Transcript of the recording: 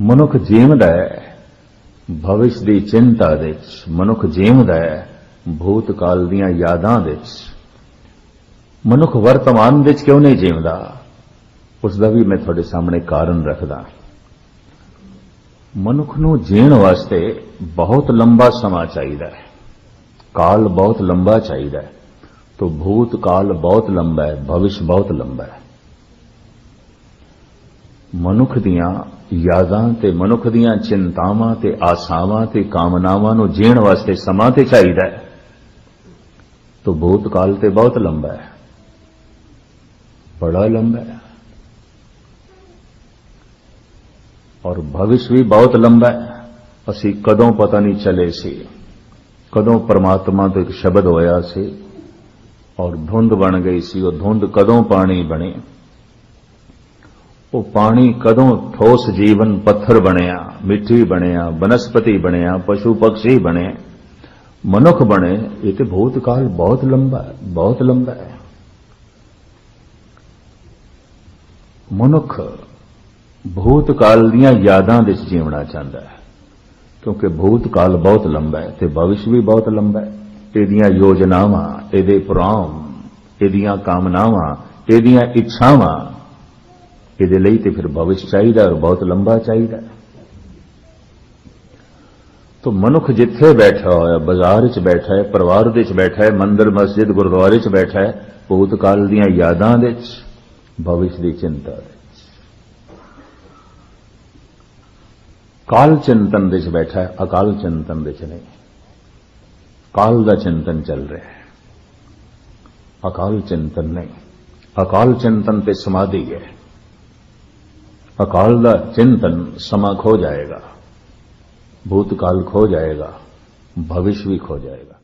ਮਨੁੱਖ ਜੀਵਦਾ ਹੈ ਭਵਿਸ਼ ਦੀ ਚਿੰਤਾ ਵਿੱਚ, ਮਨੁੱਖ ਜੀਵਦਾ ਹੈ ਭੂਤਕਾਲ ਦੀਆਂ ਯਾਦਾਂ ਵਿੱਚ। ਮਨੁੱਖ ਵਰਤਮਾਨ ਵਿੱਚ ਕਿਉਂ ਨਹੀਂ ਜੀਵਦਾ, ਉਸ ਦਾ ਵੀ ਮੈਂ ਤੁਹਾਡੇ ਸਾਹਮਣੇ ਕਾਰਨ ਰੱਖਦਾ। ਮਨੁੱਖ ਨੂੰ ਜੀਣ ਵਾਸਤੇ ਬਹੁਤ ਲੰਬਾ ਸਮਾਂ ਚਾਹੀਦਾ ਹੈ, ਕਾਲ ਬਹੁਤ ਲੰਬਾ ਚਾਹੀਦਾ ਹੈ। तो भूतकाल बहुत लंबा है, भविष्य बहुत लंबा है। मनुख दियां यादां ते मनुख दियां चिंतावां ते आसावां ते कामनावां नूं जीण वास्ते समां ते चाहीदा है। तो भूतकाल ते बहुत लंबा है, बड़ा लंबा है। और भविष्य भी बहुत लंबा है। असीं कदों पता नहीं चले सी, कदों परमात्मा तो एक शब्द होया सी और धुंध बन गई सी। वो धुंध कदों पानी बने, वो पानी कदों ठोस जीवन पत्थर बनिया, मिट्टी बनिया, वनस्पति बनिया, पशु पक्षी बने, मनुख बने। ये तो भूतकाल बहुत लंबा है, बहुत लंबा है। मनुख भूतकाल दीयां यादां विच जीवना चाहता है, क्योंकि भूतकाल बहुत लंबा है ते भविष्य भी बहुत लंबा है। ਇਹਦੀਆਂ योजनावां, ਇਹਦੇ ਪ੍ਰੋਗਰਾਮ, ਇਹਦੀਆਂ ਕਾਮਨਾਵਾਂ, ਇਹਦੀਆਂ ਇੱਛਾਵਾਂ, ਇਹਦੇ ਲਈ ਤੇ ਫਿਰ ਭਵਿष्य ਚਾਹੀਦਾ और बहुत लंबा ਚਾਹੀਦਾ। तो मनुख जिथे बैठा होया, बाजार च बैठा है, परिवार दे च बैठा है, मंदिर मस्जिद गुरुद्वारे च बैठा है, भूतकाल दीयां यादां दे च, भविष्य दी चिंता दे च, काल चिंतन दे च बैठा है, अकाल चिंतन दे च नहीं। काल का चिंतन चल रहा है, अकाल चिंतन नहीं। अकाल चिंतन ते समाधि है, अकाल का चिंतन समा खो जाएगा, भूतकाल खो जाएगा, भविष्य भी खो जाएगा।